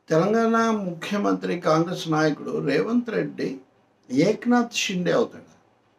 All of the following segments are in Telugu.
తెలంగాణ ముఖ్యమంత్రి కాంగ్రెస్ నాయకుడు రేవంత్ రెడ్డి ఏక్నాథ్ షిండే అవుతాడు.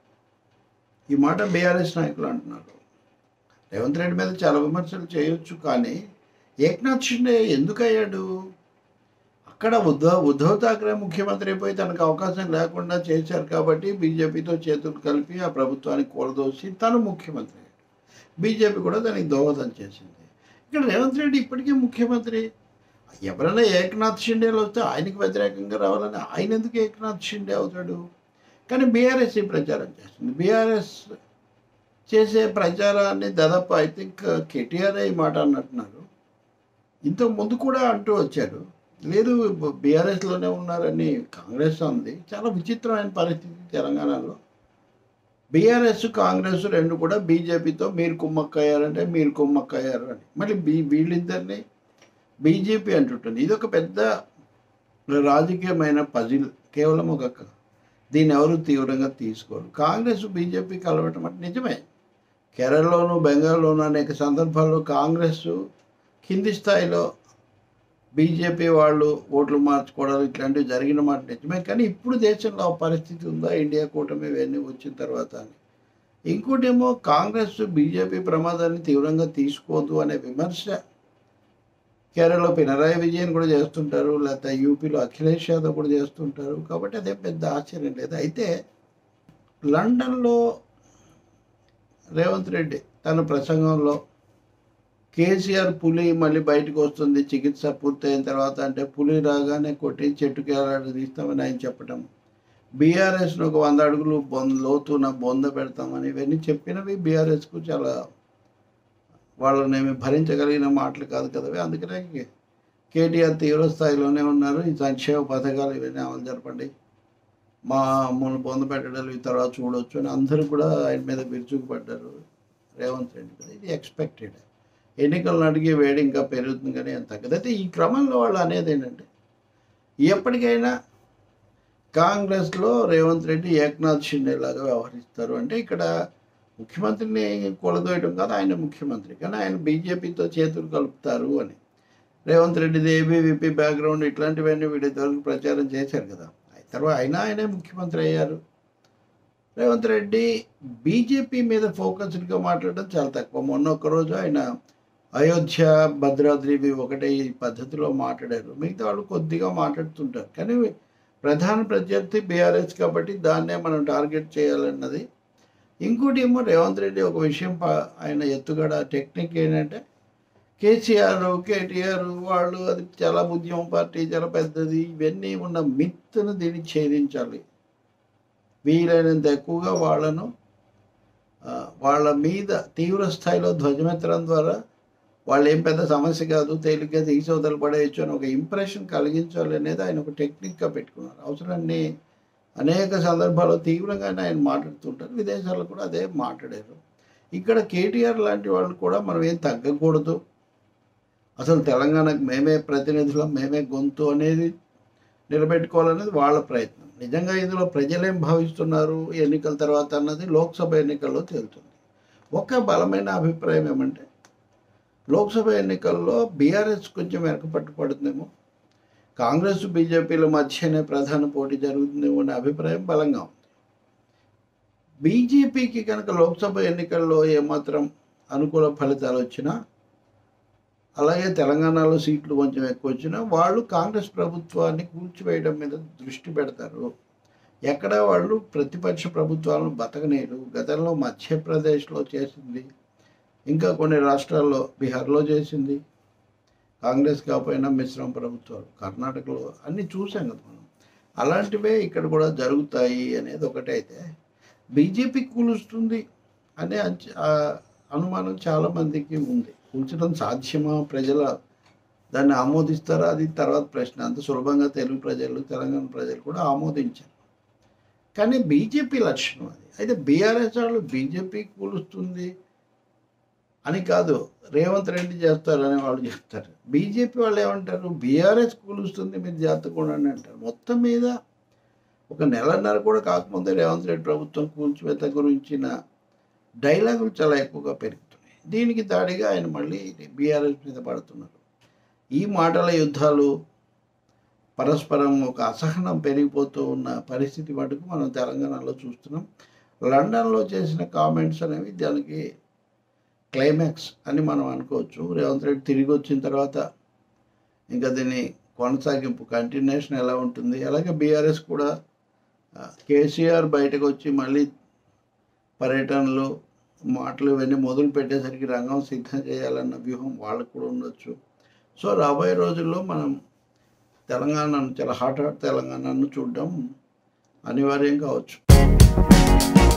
ఈ మాట బీఆర్ఎస్ నాయకులు అంటున్నారు. రేవంత్ రెడ్డి మీద చాలా విమర్శలు చేయొచ్చు, కానీ ఏక్నాథ్ షిండే ఎందుకు అయ్యాడు? అక్కడ ఉద్ధవ్ ఠాక్రే ముఖ్యమంత్రి అయిపోయి తనకు అవకాశం లేకుండా చేశారు కాబట్టి బీజేపీతో చేతులు కలిపి ఆ ప్రభుత్వాన్ని కూలదోసి తను ముఖ్యమంత్రి అయ్యాడు. బీజేపీ కూడా దానికి దోహదం చేసింది. ఇక్కడ రేవంత్ రెడ్డి ఇప్పటికీ ముఖ్యమంత్రి. ఎవరైనా ఏక్నాథ్ షిండేలు వస్తే ఆయనకు వ్యతిరేకంగా రావాలని ఆయన ఎందుకు ఏక్నాథ్ షిండే అవుతాడు? కానీ బీఆర్ఎస్ ఈ ప్రచారం చేస్తుంది. బీఆర్ఎస్ చేసే ప్రచారాన్ని దాదాపు ఐ థింక్ కేటీఆర్ ఈ మాట అన్నట్టున్నారు. ఇంతకు ముందు కూడా అంటూ వచ్చారు, లేదు బీఆర్ఎస్లోనే ఉన్నారని కాంగ్రెస్ ఉంది. చాలా విచిత్రమైన పరిస్థితి తెలంగాణలో. బీఆర్ఎస్ కాంగ్రెస్ రెండు కూడా బీజేపీతో మీరు కుమ్మక్కయ్యారంటే మీరు కుమ్మక్కయ్యారు అని మళ్ళీ వీళ్ళిద్దరిని బీజేపీ అంటుంటుంది. ఇది ఒక పెద్ద రాజకీయమైన పజిల్. కేవలం దీన్ని ఎవరు తీవ్రంగా తీసుకోరు. కాంగ్రెస్ బీజేపీ కలవటం అంటే నిజమే. కేరళలోను బెంగాల్లోను అనేక సందర్భాల్లో కాంగ్రెస్ కింది స్థాయిలో బీజేపీ వాళ్ళు ఓట్లు మార్చుకోవడం ఇట్లాంటివి జరిగిన మాట నిజమే. కానీ ఇప్పుడు దేశంలో ఆ పరిస్థితి ఉందా ఇండియా కూటమి ఇవన్నీ వచ్చిన తర్వాత అని? ఇంకోటేమో కాంగ్రెస్ బీజేపీ ప్రమాదాన్ని తీవ్రంగా తీసుకోదు అనే విమర్శ కేరళలో పినరాయి విజయన్ కూడా చేస్తుంటారు, లేకపోతే యూపీలో అఖిలేష్ యాదవ్ కూడా చేస్తుంటారు. కాబట్టి అదే పెద్ద ఆశ్చర్యం లేదు. అయితే లండన్లో రేవంత్ రెడ్డి తన ప్రసంగంలో కేసీఆర్ పులి మళ్ళీ బయటకు వస్తుంది చికిత్స పూర్తయిన తర్వాత అంటే పులి రాగానే కొట్టి చెట్టుకి తీస్తామని ఆయన చెప్పడం, బీఆర్ఎస్ను ఒక 100 అడుగులు లోతున బొంద పెడతామని ఇవన్నీ చెప్పినవి బీఆర్ఎస్కు చాలా వాళ్ళనేమి భరించగలిగిన మాటలు కాదు కదవి. అందుకనే కేటీఆర్ తీవ్ర స్థాయిలోనే ఉన్నారు. ఈ సంక్షేమ పథకాలు ఇవన్నీ అమలు జరపండి, మా అమ్మను పొంద పెట్టడాలు ఈ తర్వాత చూడవచ్చు అని అందరూ కూడా ఆయన మీద విరుచుకుపడ్డారు రేవంత్ రెడ్డి కదా. ఇది ఎక్స్పెక్టెడ్. ఎన్నికలను అడిగే వేడి ఇంకా పెరుగుతుంది కానీ ఎంత తగ్గదు. అయితే ఈ క్రమంలో వాళ్ళు అనేది ఏంటంటే ఎప్పటికైనా కాంగ్రెస్లో రేవంత్ రెడ్డి ఏక్నాథ్ షిండే లాగా వ్యవహరిస్తారు. అంటే ఇక్కడ ముఖ్యమంత్రిని కూలదోయడం కాదు, ఆయన ముఖ్యమంత్రి, కానీ ఆయన బీజేపీతో చేతులు కలుపుతారు అని. రేవంత్ రెడ్డిది ఏబీవీపీ బ్యాక్గ్రౌండ్ ఇట్లాంటివన్నీ వీడిద్దరికి ప్రచారం చేశారు కదా. తర్వాత ఆయనే ముఖ్యమంత్రి అయ్యారు. రేవంత్ రెడ్డి బీజేపీ మీద ఫోకస్డ్గా మాట్లాడడం చాలా తక్కువ. మొన్న ఒక్కరోజు ఆయన అయోధ్య భద్రాద్రి ఒకటే ఈ పద్ధతిలో మాట్లాడారు. మిగతా వాళ్ళు కొద్దిగా మాట్లాడుతుంటారు. కానీ ప్రధాన ప్రత్యర్థి బీఆర్ఎస్ కాబట్టి దాన్నే మనం టార్గెట్ చేయాలన్నది. ఇంకోటి ఏమో రేవంత్ రెడ్డి ఒక విషయం ఆయన ఎత్తుగడ టెక్నిక్ ఏంటంటే కేటీఆర్ వాళ్ళు అది చాలా ఉద్యమ పార్టీ చాలా పెద్దది ఇవన్నీ ఉన్న మిత్తును దీన్ని ఛేదించాలి, వీలైనంత ఎక్కువగా వాళ్ళ మీద తీవ్ర స్థాయిలో ధ్వజమెత్తడం ద్వారా వాళ్ళు ఏం పెద్ద సమస్య కాదు, తేలిగ్గా తీసవతలు పడేయచ్చు అని ఒక ఇంప్రెషన్ కలిగించాలి అనేది ఆయన ఒక టెక్నిక్గా పెట్టుకున్నారు. అవసరాన్ని అనేక సందర్భాల్లో తీవ్రంగానే ఆయన మాట్లాడుతుంటారు. విదేశాల్లో కూడా అదే మాట్లాడారు. ఇక్కడ కేటీఆర్ లాంటి వాళ్ళు కూడా మనం ఏం తగ్గకూడదు, అసలు తెలంగాణకు మేమే ప్రతినిధులం, మేమే గొంతు అనేది నిలబెట్టుకోవాలనేది వాళ్ళ ప్రయత్నం. నిజంగా ఇందులో ప్రజలేం భావిస్తున్నారు ఎన్నికల తర్వాత అన్నది లోక్సభ ఎన్నికల్లో తేలుతుంది. ఒక బలమైన అభిప్రాయం ఏమంటే లోక్సభ ఎన్నికల్లో బీఆర్ఎస్ కొంచెం వెనకపట్టు పడుతుందేమో, కాంగ్రెస్ బీజేపీల మధ్యనే ప్రధాన పోటీ జరుగుతుందేమో అనే అభిప్రాయం బలంగా ఉంది. బీజేపీకి కనుక లోక్సభ ఎన్నికల్లో ఏమాత్రం అనుకూల ఫలితాలు వచ్చినా, అలాగే తెలంగాణలో సీట్లు కొంచెం ఎక్కువ వచ్చినా వాళ్ళు కాంగ్రెస్ ప్రభుత్వాన్ని కూల్చివేయడం మీద దృష్టి పెడతారు. ఎక్కడ వాళ్ళు ప్రతిపక్ష ప్రభుత్వాలను బతకనేరు. గతంలో మధ్యప్రదేశ్లో చేసింది, ఇంకా కొన్ని రాష్ట్రాల్లో బీహార్లో చేసింది కాంగ్రెస్ కాకపోయినా మిశ్రమ ప్రభుత్వాలు, కర్ణాటకలో అన్నీ చూసాం కదా మనం. అలాంటివే ఇక్కడ కూడా జరుగుతాయి అనేది ఒకటైతే బీజేపీ కూలుస్తుంది అనే అనుమానం చాలామందికి ఉంది. కూల్చడం సాధ్యమా, ప్రజల దాన్ని ఆమోదిస్తారా, అది తర్వాత ప్రశ్న. అంత సులభంగా తెలుగు ప్రజలు తెలంగాణ ప్రజలు కూడా ఆమోదించారు. కానీ బీజేపీ లక్షణం అది. అయితే బీఆర్ఎస్ వాళ్ళు బీజేపీ కూలుస్తుంది అని కాదు, రేవంత్ రెడ్డి చేస్తారని వాళ్ళు చెప్తారు. బీజేపీ వాళ్ళు ఏమంటారు, బీఆర్ఎస్ కూలుస్తుంది మీరు జాగ్రత్తగా అని అంటారు. మొత్తం మీద ఒక నెలన్నర కూడా కాకముందే రేవంత్ రెడ్డి ప్రభుత్వం కూల్చివేత గురించిన డైలాగులు చాలా ఎక్కువగా పెరుగుతున్నాయి. దీనికి దాడిగా ఆయన మళ్ళీ బీఆర్ఎస్ మీద పడుతున్నారు. ఈ మాటల యుద్ధాలు పరస్పరం ఒక అసహనం పెరిగిపోతూ ఉన్న పరిస్థితి మటుకు మనం తెలంగాణలో చూస్తున్నాం. లండన్లో చేసిన కామెంట్స్ అనేవి దానికి క్లైమాక్స్ అని మనం అనుకోవచ్చు. రేవంత్ రెడ్డి తిరిగి వచ్చిన తర్వాత ఇంకా దీని కొనసాగింపు కంటిన్యూషన్ ఎలా ఉంటుంది, అలాగే బీఆర్ఎస్ కూడా కేసీఆర్ బయటకు వచ్చి మళ్ళీ పర్యటనలు మాటలు ఇవన్నీ మొదలు పెట్టేసరికి రంగం సిద్ధం చేయాలన్న వ్యూహం వాళ్ళకు కూడా ఉండొచ్చు. సో రాబోయే రోజుల్లో మనం తెలంగాణను చాలా హాట్ తెలంగాణను చూడడం అనివార్యం కావచ్చు.